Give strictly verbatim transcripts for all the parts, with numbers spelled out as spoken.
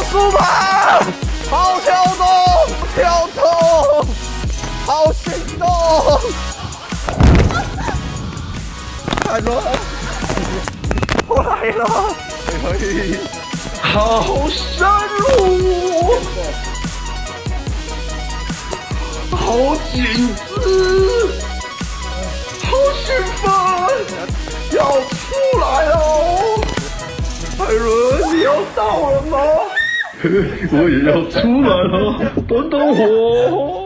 速跑，好跳动，跳动，好心动。海伦，我来了，可以，好深入，好紧致，好兴奋，要出来喽！海伦，你要到了吗？我也要出来了，等等我。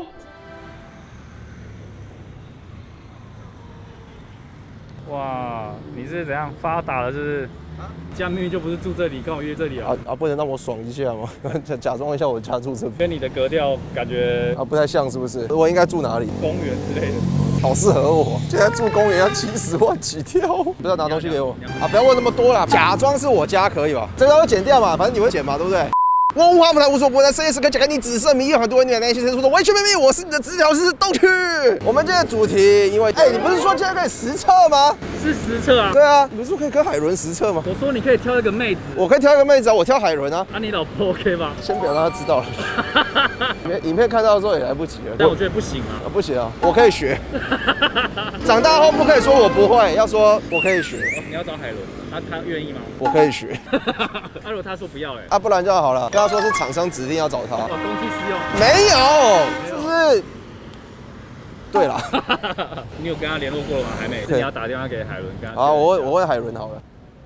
哇，你是怎样发达了？是不是？家明明就不是住这里，跟我约这里啊！ 啊啊，不能让我爽一下吗？假假装一下我家住这边。 跟你的格调感觉啊不太像，是不是？我应该住哪里？ 公园之类的。 好适合我，现在住公园要七十万起跳。不要拿东西给我啊！不要问那么多啦，假装是我家可以吧？这个要剪掉嘛，反正你会剪嘛，对不对？我无话不谈，无所不谈，深夜时刻讲给你紫色迷有很多人你内心深处的微醺秘密。我是你的直条师东区。我们今天的主题，因为哎、欸，你不是说今天可以实测吗？ 是实测啊。 对啊，你不是说可以跟海伦实测吗？ 我说你可以挑一个妹子， 我可以挑一个妹子啊，我挑海伦啊。 啊，你老婆 OK 吗？ 先不要让她知道了。影片影片看到的时候也来不及了。 但我觉得不行啊。 啊，不行啊，我可以学。长大后不可以说我不会，要说我可以学。 你要找海伦，他他愿意吗？ 我可以学。 啊，如果他说不要嘞？ 啊，不然就好了。跟他说是厂商指定要找他。 哦，公司私用。 没有，就是。对啦。 你有跟他联络过了吗？还没。你要打电话给海伦，跟他。 好，我我会海伦好了。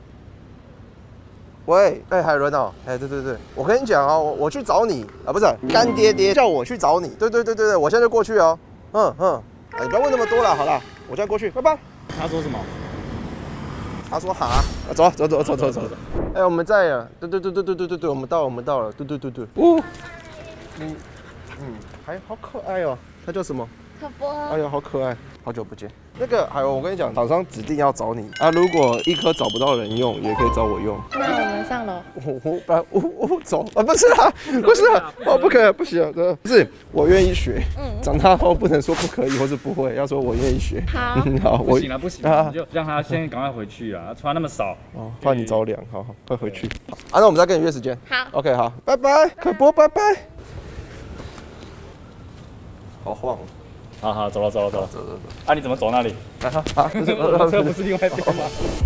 喂，哎、欸，海伦哦，哎、欸，对对对，我跟你讲哦，我我去找你啊，不是干爹爹叫我去找你，对对对对对，我现在就过去哦，嗯嗯，啊，你不要问那么多了，好了，我现在过去，拜拜。 他说什么？ 他说哈，啊，走走走走走走。哎、欸，我们在了，对对对对对对对对，我们到了，我们到了，对对对对。哦，嗯嗯，还好可爱哦，他叫什么？ 可波。 哎呦，好可爱，好久不见。那个海伦，我跟你讲，厂商指定要找你啊。如果一颗找不到人用，也可以找我用。 那我们上楼。 我我把我我走啊，不是啊，不是啊，哦，不可以，不行，不是，我愿意学。嗯。长大后不能说不可以或是不会，要说我愿意学。 好。 好， 不行了，不行了，你就让他先赶快回去啊，穿那么少。 哦，怕你着凉，好好，快回去。啊，那我们再跟你约时间。 好。 OK， 好，拜拜，可波，拜拜。好晃。 好好，走了走了走了走走走。 啊，你怎么走那里？ 啊啊，不是， 我的车不是另外一边吗？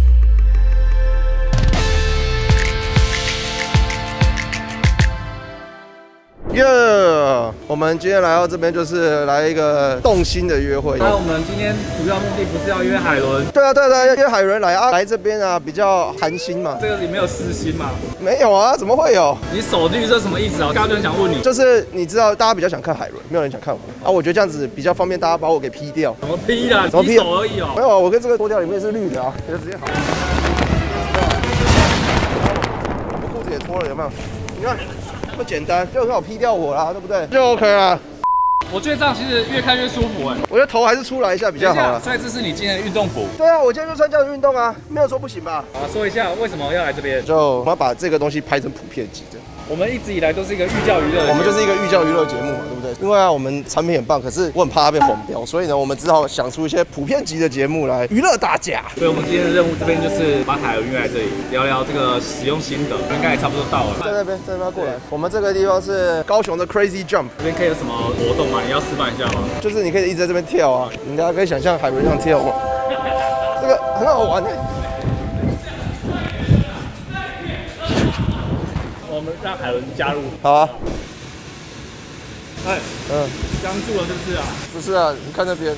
耶！ Yeah, 我们今天来到这边就是来一个动心的约会。 那我们今天主要目的不是要约海伦？ 对啊对啊对啊，约海伦来啊，来这边啊比较寒心嘛。 这个里没有私心吗？ 没有啊，怎么会有？ 你手绿这什么意思啊？我刚刚就很想问你， 就是你知道大家比较想看海伦，没有人想看我啊。我觉得这样子比较方便大家把我给 P 掉。 怎么 P 啦？ 怎么 P 手而已哦。 没有啊，我跟这个脱掉里面是绿的啊，就直接好。我裤子也脱了，有没有？你看。这么简单，就很好 P 掉我啦，对不对？就 OK 啦。 我觉得这样其实越看越舒服哎。 我觉得头还是出来一下比较好啦。 所以这是你今天的运动服？ 对啊，我今天就穿这样的运动啊，没有说不行吧？ 啊，说一下为什么要来这边？ 就我要把这个东西拍成普遍级的。 我们一直以来都是一个寓教于乐， 我们就是一个寓教于乐节目嘛，对不对？因为啊，我们产品很棒，可是我很怕它被黄标，所以呢，我们只好想出一些普遍级的节目来娱乐大家。 所以我们今天的任务这边就是把海伦约来这里，聊聊这个使用心得，应该也差不多到了。 在那边，在那边过来。我们这个地方是高雄的 Crazy Jump， 这边可以有什么活动吗？你要示范一下吗？ 就是你可以一直在这边跳啊，你大家可以想象海伦这样跳吗？这个很好玩的。 我们让海伦加入。 好啊。 哎， 嗯， 僵住了是不是啊？ 不是啊，你看那边。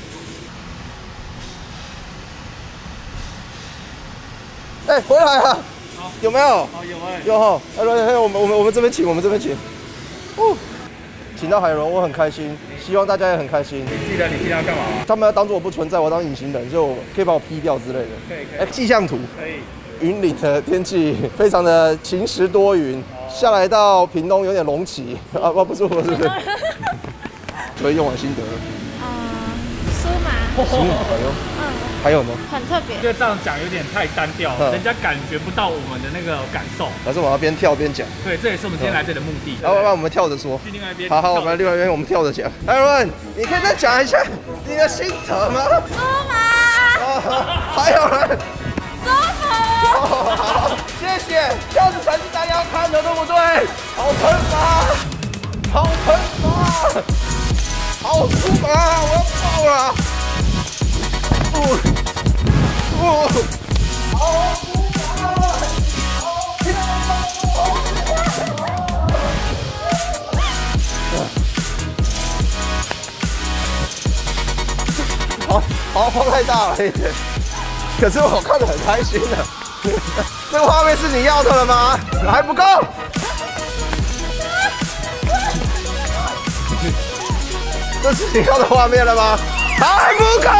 哎、欸，回来啊！有没有？ 哦，有哎、欸。 有哈。哎，来，我们我们我们这边请，我们这边请。哦，请到海伦，我很开心，希望大家也很开心。 你记得你今天要干嘛？ 他们要当做我不存在，我要当隐形人，就可以把我 P 掉之类的。 可以可以。 哎、欸，气象图。 可以。 云里的天气非常的晴时多云，下来到屏东有点隆起啊，不不是不是不是，所以用完心得了。 嗯，酥麻。 酥麻还有，嗯，还有呢？ 很特别。 觉得这样讲有点太单调，嗯、人家感觉不到我们的那个感受。 还是我要边跳边讲。 对，这也是我们今天来这里的目的。 然后让我们跳着说。 去另外一边。 好好，我们另外一边我们跳着讲。艾伦，你可以再讲一下你的心得吗？ 酥麻。 啊，还有人。 舒服。 好，谢谢谢，这样子才是大家要看的，对不对？好喷发，好喷发，好舒服啊！我要爆了！哦哦，好舒服啊！好漂亮！好，好风太大了一点，可是我看得很开心的。这个画面是你要的了吗？还不够。这是你要的画面了吗？还不够。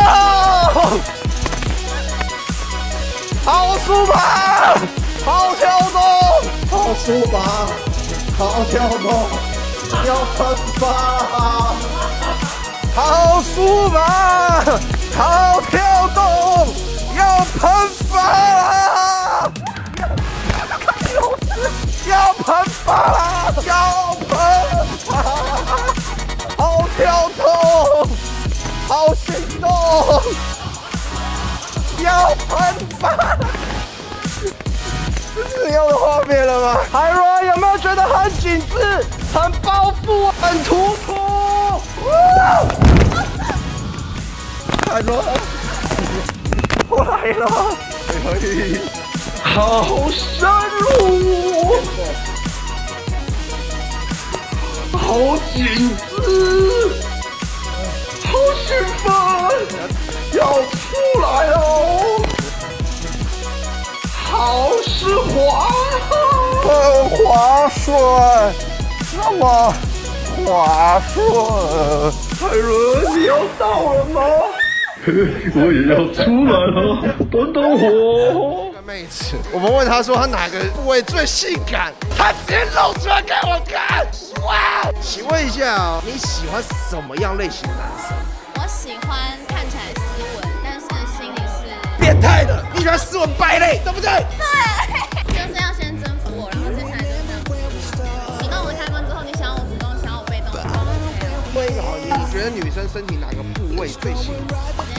好舒服，好跳动，好舒服，好跳动，要喷发。好舒服，好跳动，要喷发啦！要喷发啦！要喷发！好跳动，好心动，要喷发！这是你要的画面了吗？海伦有没有觉得很紧致、很包覆、很突出？海伦，我来了，可以，好深入，好紧致，好兴奋，要出来喽！好湿滑，很滑顺，那么滑顺。海伦，你要到了吗？ 我也要出来了，等等我。 这个妹子，我们问她说她哪个部位最性感，她直接露出来给我看。哇！请问一下啊，你喜欢什么样类型的男生？ 我喜欢看起来斯文，但是心里是变态的，你喜欢斯文败类，对不对？ 对，就是要先征服我，然后接下来就是征服我。主动我开关之后，你想要我主动，想要我被动，都 OK 啊。 问一个好题，你觉得女生身体哪个部位最性感？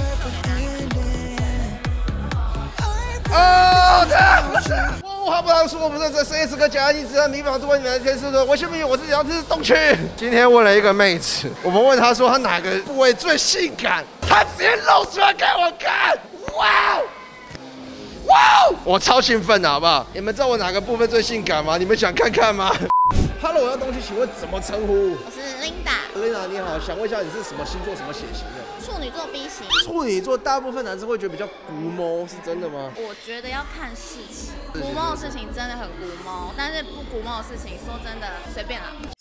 哦，这不是，我话不当说，我不是这深夜时刻讲一直在迷茫度过你们的天使的，我是不是我是杨志东区？今天问了一个妹子，我们问她说她哪个部位最性感，她直接露出来给我看，哇！哇！我超兴奋的好不好？你们知道我哪个部分最性感吗？你们想看看吗 ？Hello， 我要东西，请问怎么称呼？ 我是 Linda，Linda 你好，想问一下你是什么星座、什么血型的？ 处女座 B 型。 处女座大部分男生会觉得比较古摸，是真的吗？ 我觉得要看事情，古摸的事情真的很古摸，但是不古摸的事情，说真的随便啦。